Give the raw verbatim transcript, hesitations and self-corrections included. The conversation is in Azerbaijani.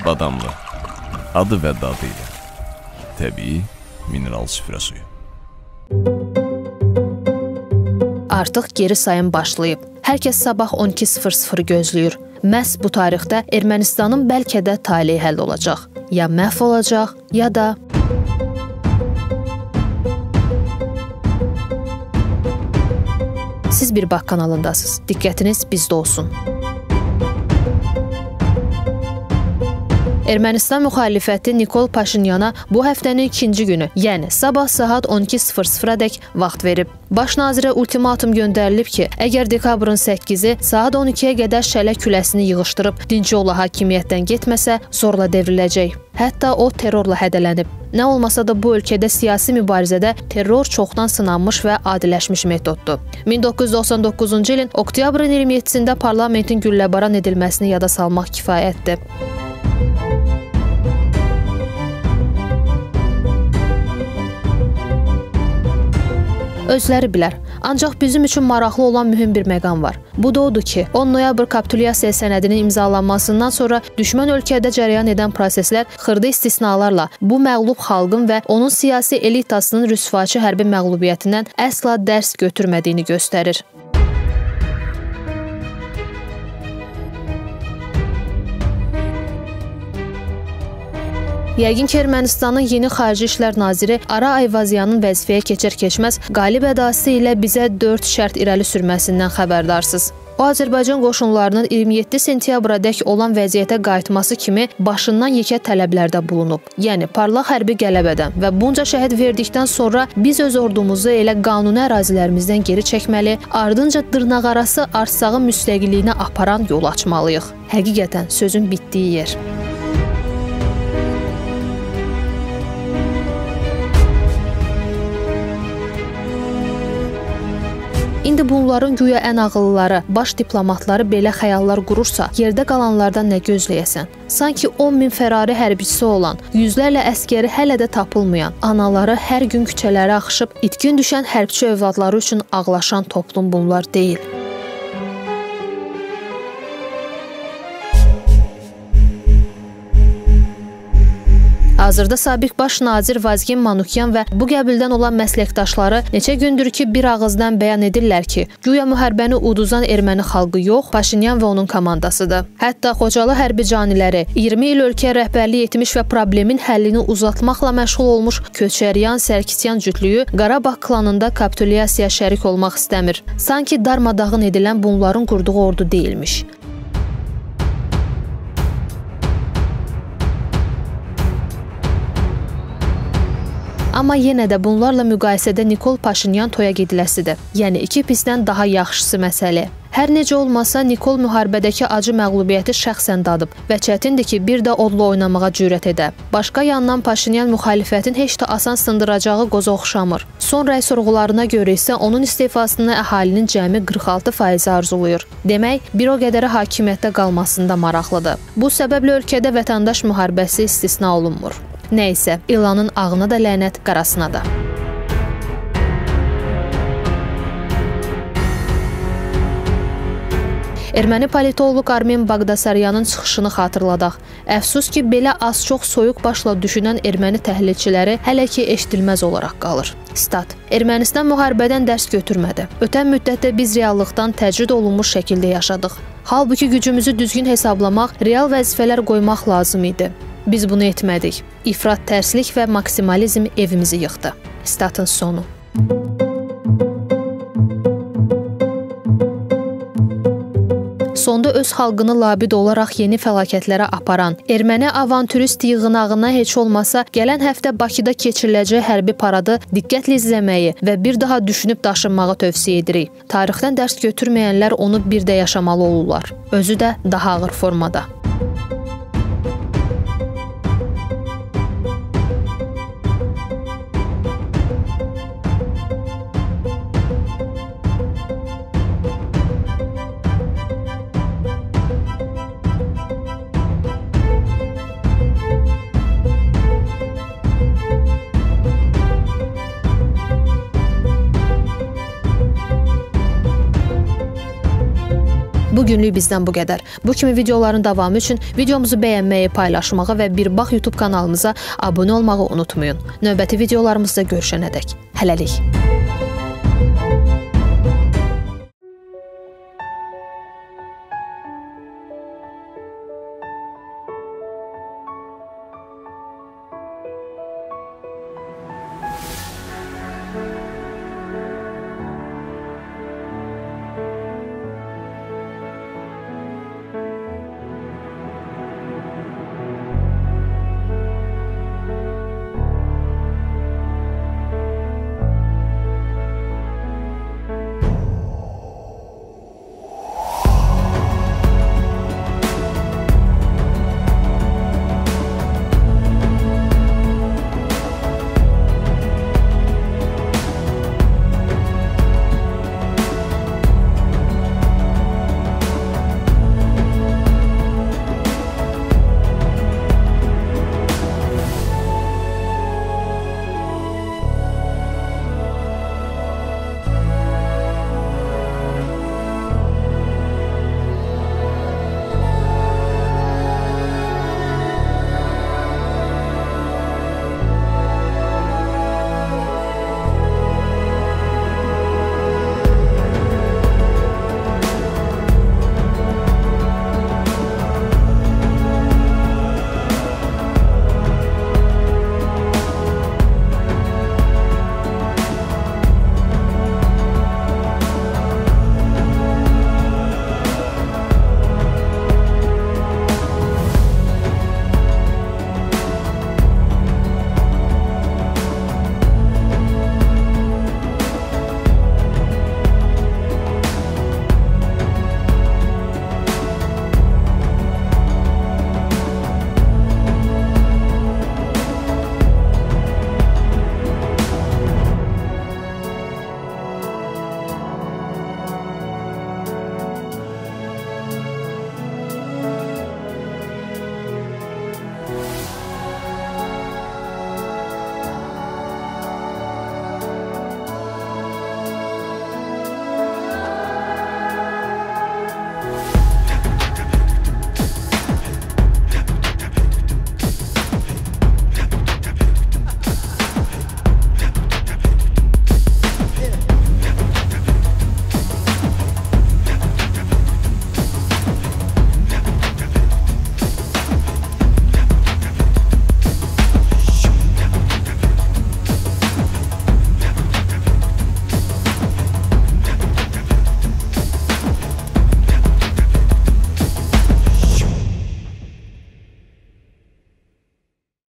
Badamlı, adı və dadı ilə təbii mineral süfrə suyu. Artıq geri sayım başlayıb. Hər kəs sabah on iki sıfır sıfırı gözləyir. Məhz bu tarixdə Ermənistanın bəlkə də taleyi həll olacaq. Ya məhv olacaq, ya da... Siz Bir Bax kanalındasınız. Diqqətiniz bizdə olsun. Ermənistan müxalifəti Nikol Paşinyana bu həftənin ikinci günü, yəni sabah saat on iki sıfır sıfıradək vaxt verib. Baş nazirə ultimatum göndərilib ki, əgər dekabrın səkkizi saat on ikiyə qədər şələ küləsini yığışdırıb dinc yolla hakimiyyətdən getməsə, zorla devriləcək. Hətta o terrorla hədələnib. Nə olmasa da bu ölkədə siyasi mübarizədə terror çoxdan sınanmış və adiləşmiş metoddur. min doqquz yüz doxsan doqquzuncu ilin oktyabrın iyirmi yeddisində parlamentin gülləbaran edilməsini yada salmaq kifayətdir. Özləri bilər. Ancaq bizim üçün maraqlı olan mühüm bir məqam var. Bu da odur ki, on noyabr kapitulyasiya sənədinin imzalanmasından sonra düşmən ölkədə cərəyan edən proseslər xırda istisnalarla bu məğlub xalqın və onun siyasi elitasının rüsvaçı hərbi məğlubiyyətindən əsla dərs götürmədiyini göstərir. Yəqin ki, Ermənistanın yeni Xarici İşlər Naziri Ara Ayvazyanın vəzifəyə keçər-keçməz qalib ədası ilə bizə dörd şərt irəli sürməsindən xəbərdarsınız. O, Azərbaycan qoşunlarının iyirmi yeddi sentyabradək olan vəziyyətə qayıtması kimi başından yekə tələblərdə bulunub. Yəni, parlaq hərbi qələbədən və bunca şəhid verdikdən sonra biz öz ordumuzu elə qanuni ərazilərimizdən geri çəkməli, ardınca dırnaqarası Arsağın müstəqilliyinə aparan yol açmalıyıq. Həqiqətən, sözün bitdiyi yer. İndi bunların güya ən ağıllıları, baş diplomatları belə xəyallar qurursa, yerdə qalanlardan nə gözləyəsən? Sanki on min fərari hərbçisi olan, yüzlərlə əskəri hələ də tapılmayan, anaları hər gün küçələrə axışıb, itkin düşən hərbçi övladları üçün ağlaşan toplum bunlar deyil. Hazırda sabiq baş nazir Vazgen Manukyan və bu qəbildən olan məsləkdaşları neçə gündür ki, bir ağızdan bəyan edirlər ki, güya müharibəni uduzan erməni xalqı yox, Paşinyan və onun komandasıdır. Hətta Xocalı hərbi caniləri iyirmi il ölkəyə rəhbərlik etmiş və problemin həllini uzatmaqla məşğul olmuş Köçəryan Sərkisyan cütlüyü Qarabağ klanında kapitulyasiyaya şərik olmaq istəmir. Sanki darmadağın edilən bunların qurduğu ordu deyilmiş. Amma yenə də bunlarla müqayisədə Nikol Paşinyan toya gediləsidir. Yəni iki pisdən daha yaxşısı məsələ. Hər necə olmasa Nikol müharibədəki acı məğlubiyyəti şəxsən dadıb və çətindir ki, bir də odla oynamağa cürət edə. Başqa yandan Paşinyan müxalifətin heç də asan sındıracağı qoza oxşamır. Son rəy sorğularına görə isə onun istifasını əhalinin cəmi qırx altı faizi arzulayır. Demək, bir o qədərə hakimiyyətdə qalmasında maraqlıdır. Bu səbəblə ölkədə vətəndaş müharibəsi istisna olunmur. Nəysə, ilanın ağına da lənət, qarasına da. Erməni politoloq Armen Baqdasaryanın çıxışını xatırladaq. Əfsus ki, belə az-çox soyuq başla düşünən erməni təhlilçiləri hələ ki eşidilməz olaraq qalır. Stat: Ermənistan müharibədən dərs götürmədi. Ötən müddətdə biz reallıqdan təcrid olunmuş şəkildə yaşadıq. Halbuki gücümüzü düzgün hesablamaq, real vəzifələr qoymaq lazım idi. Biz bunu etmədik. İfrat, tərslik və maksimalizm evimizi yıxdı. Statın sonu. Sonda öz xalqını labid olaraq yeni fəlakətlərə aparan, erməni avantürist yığınağına heç olmasa gələn həftə Bakıda keçiriləcək hərbi paradı diqqətlə izləməyi və bir daha düşünüb daşınmağı tövsiyə edirik. Tarixdən dərs götürməyənlər onu bir də yaşamalı olurlar. Özü də daha ağır formada. Bu Bu günlük bizdən bu qədər. Bu kimi videoların davamı üçün videomuzu bəyənməyi, paylaşmağı və Bir Bax YouTube kanalımıza abunə olmağı unutmayın. Növbəti videolarımızda görüşənədək. Hələlik.